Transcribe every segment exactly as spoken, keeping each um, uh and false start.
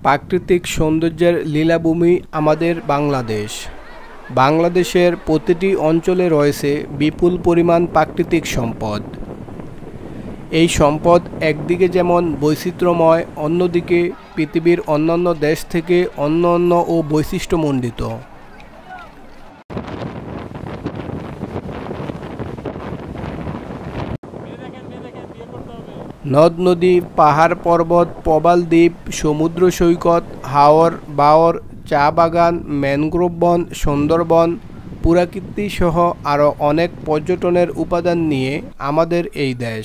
প্রাকৃতিক সৌন্দর্যের লীলাভূমি আমাদের বাংলাদেশ। বাংলাদেশের প্রতিটি অঞ্চলে রয়েছে বিপুল পরিমাণ প্রাকৃতিক সম্পদ। এই সম্পদ একদিকে যেমন বৈচিত্র্যময়, অন্যদিকে পৃথিবীর অন্যান্য দেশ থেকে অনন্য ও বৈশিষ্ট্যমণ্ডিত। নদ নদী, পাহাড় পর্বত, প্রবাল দ্বীপ, সমুদ্র সৈকত, হাওর বাওর, চা বাগান, ম্যানগ্রোভ বন, সুন্দরবন, পুরাকীর্তি সহ আরও অনেক পর্যটনের উপাদান নিয়ে আমাদের এই দেশ।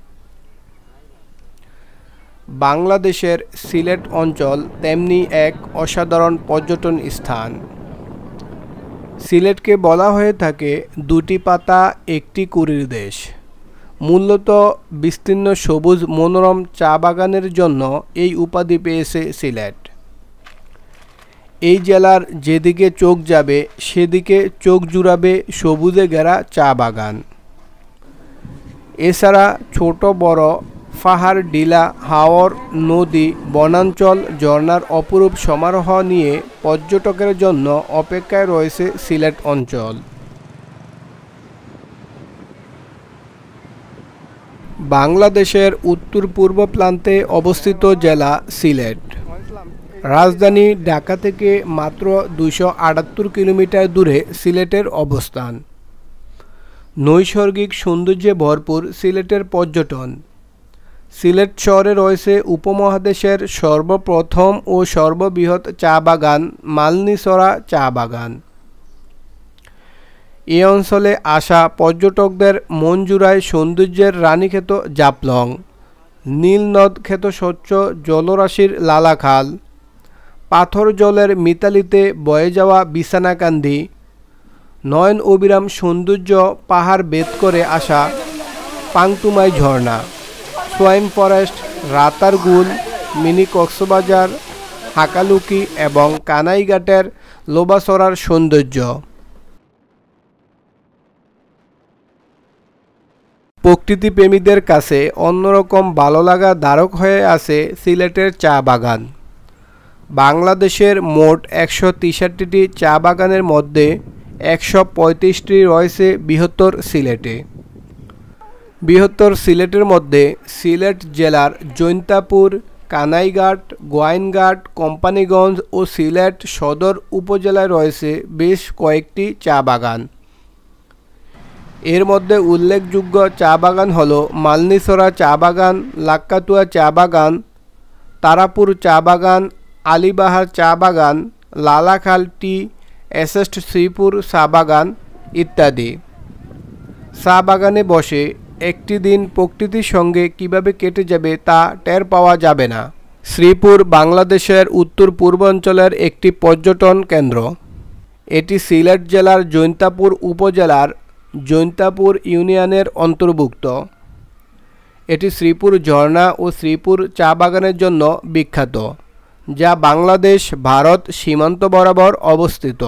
বাংলাদেশের সিলেট অঞ্চল তেমনি এক অসাধারণ পর্যটন স্থান। সিলেটকে বলা হয়ে থাকে দুটি পাতা একটি কুঁড়ির দেশ। মূলত বিস্তীর্ণ সবুজ মনোরম চা বাগানের জন্য এই উপাধি পেয়েছে সিলেট। এই জেলার যেদিকে চোখ যাবে সেদিকে চোখ জুড়াবে সবুজে ঘেরা চা বাগান। এছাড়া ছোট বড় পাহাড়, টিলা, হাওর, নদী, বনাঞ্চল, ঝর্ণার অপরূপ সমারোহ নিয়ে পর্যটকের জন্য অপেক্ষায় রয়েছে সিলেট অঞ্চল। বাংলাদেশের উত্তর পূর্ব প্রান্তে অবস্থিত জেলা সিলেট। রাজধানী ঢাকা থেকে মাত্র দুইশো আটাত্তর কিলোমিটার দূরে সিলেটের অবস্থান। নৈসর্গিক সৌন্দর্যে ভরপুর সিলেটের পর্যটন। সিলেট শহরে রয়েছে উপমহাদেশের সর্বপ্রথম ও সর্ববৃহৎ চা বাগান মালনিচরা চা বাগান। এ অঞ্চলে আসা পর্যটকদের মন জুড়ায় সৌন্দর্যের রানীক্ষেত জাফলং, নীল নদ খ্যাত স্বচ্ছ জলরাশির লালাখাল, পাথর জলের মিতালিতে বয়ে যাওয়া বিছানাকান্দি, নয়ন অবিরাম সৌন্দর্য পাহাড় বেদ করে আসা পাংতুমাই ঝর্ণা, সোয়াইম ফরেস্ট, রাতারগুল, মিনি কক্সবাজার, হাকালুকি এবং কানাইঘাটের লোবাছড়ার সৌন্দর্য। প্রকৃতিপ্রেমীদের কাছে অন্যরকম ভালো লাগা ধারক হয়ে আছে সিলেটের চা বাগান। বাংলাদেশের মোট একশো তেষট্টিটি চা বাগানের মধ্যে একশো পঁয়ত্রিশটি রয়েছে বৃহত্তর সিলেটে। বৃহত্তর সিলেটের মধ্যে সিলেট জেলার জৈন্তাপুর, কানাইঘাট, গোয়াইনঘাট, কোম্পানীগঞ্জ ও সিলেট সদর উপজেলায় রয়েছে বেশ কয়েকটি চা বাগান। এর মধ্যে উল্লেখযোগ্য চা বাগান হল মালনিচরা চা বাগান, লাক্কাতুয়া চা বাগান, তারাপুর চা বাগান, আলীবাহার চা বাগান, লালাখাল টি এস্টেট, শ্রীপুর চা বাগান ইত্যাদি। চা বাগানে বসে একটি দিন প্রকৃতির সঙ্গে কিভাবে কেটে যাবে তা টের পাওয়া যাবে না। শ্রীপুর বাংলাদেশের উত্তর পূর্বাঞ্চলের একটি পর্যটন কেন্দ্র। এটি সিলেট জেলার জৈন্তাপুর উপজেলার জৈন্তাপুর ইউনিয়নের অন্তর্ভুক্ত। এটি শ্রীপুর ঝর্ণা ও শ্রীপুর চা বাগানের জন্য বিখ্যাত, যা বাংলাদেশ ভারত সীমান্ত বরাবর অবস্থিত।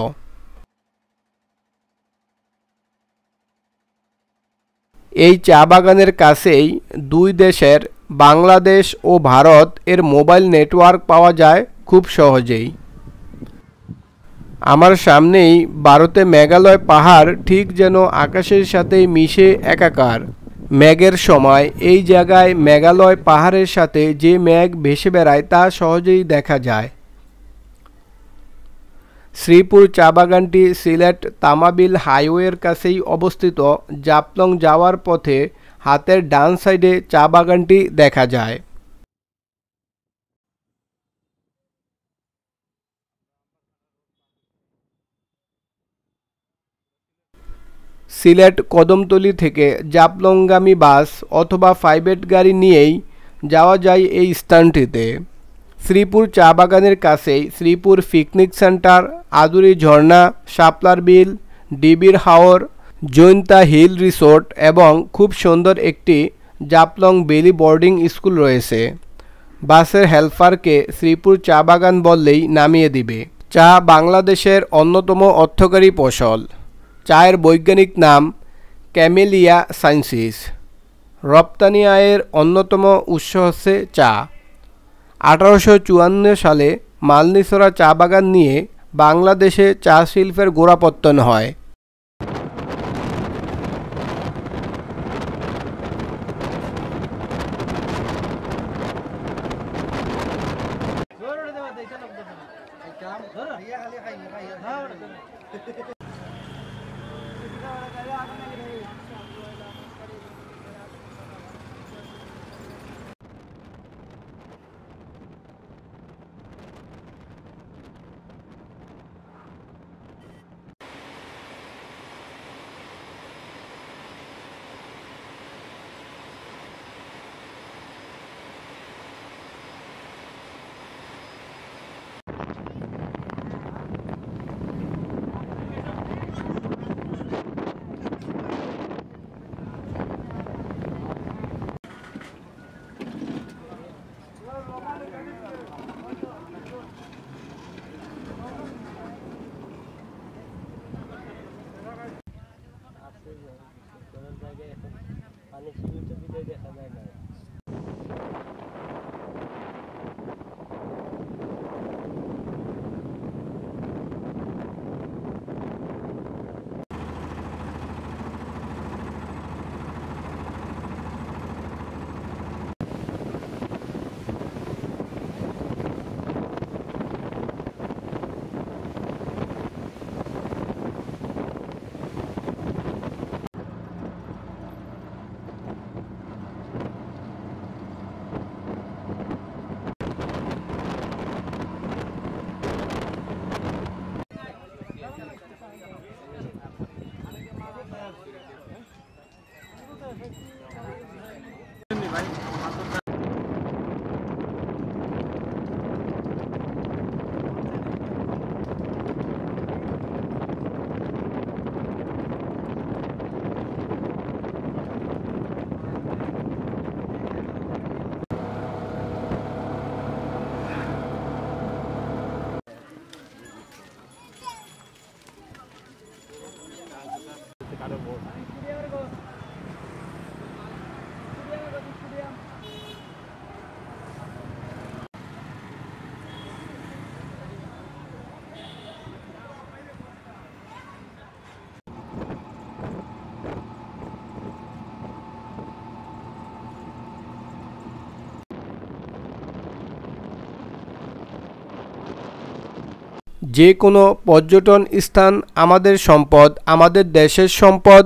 এই চা বাগানের কাছেই দুই দেশের বাংলাদেশ ও ভারত এর মোবাইল নেটওয়ার্ক পাওয়া যায় খুব সহজেই। আমার সামনেই ভারতে মেঘালয় পাহাড় ঠিক যেন আকাশের সাথে মিশে একাকার। মেঘের সময় এই জায়গায় মেঘালয় পাহাড়ের সাথে যে মেঘ ভেসে বেড়ায় তা সহজেই দেখা যায়। শ্রীপুর চা বাগানটি সিলেট তামাবিল হাইওয়ের কাছেই অবস্থিত। জাফলং যাওয়ার পথে হাতের ডান সাইডে চা বাগানটি দেখা যায়। সিলেট কদমতলী থেকে জাফলংগামী বাস অথবা প্রাইভেট গাড়ি নিয়েই যাওয়া যায় এই স্থানটিতে। শ্রীপুর চা বাগানের কাছেই শ্রীপুর পিকনিক সেন্টার, আদুরি ঝর্ণা, শাপলার বিল, ডিবির হাওর, জৈন্তা হিল রিসোর্ট এবং খুব সুন্দর একটি জাফলং বেলি বোর্ডিং স্কুল রয়েছে। বাসের হেল্পারকে শ্রীপুর চা বাগান বললেই নামিয়ে দিবে। চা বাংলাদেশের অন্যতম অর্থকরী ফসল। চায়ের বৈজ্ঞানিক নাম ক্যামেলিয়া সাইনসিস। রপ্তানি আয়ের অন্যতম উৎস হচ্ছে চা। আঠারোশো চুয়ান্ন সালে মালনিচরা চা বাগান নিয়ে বাংলাদেশে চা শিল্পের গোড়াপত্তন হয়। যে কোনো পর্যটন স্থান আমাদের সম্পদ, আমাদের দেশের সম্পদ।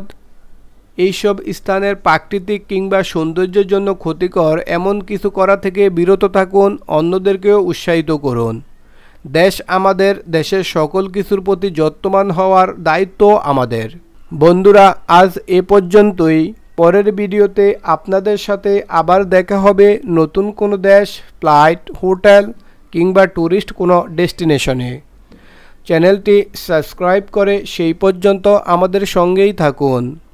এইসব স্থানের প্রাকৃতিক কিংবা সৌন্দর্যের জন্য ক্ষতিকর এমন কিছু করা থেকে বিরত থাকুন, অন্যদেরকেও উৎসাহিত করুন। দেশ আমাদের, দেশের সকল কিছুর প্রতি যত্নবান হওয়ার দায়িত্ব আমাদের। বন্ধুরা, আজ এ পর্যন্তই। পরের ভিডিওতে আপনাদের সাথে আবার দেখা হবে নতুন কোনো দেশ, ফ্লাইট, হোটেল কিংবা ট্যুরিস্ট কোনো ডেস্টিনেশনে। চ্যানেলটি সাবস্ক্রাইব করে সেই পর্যন্ত আমাদের সঙ্গেই থাকুন।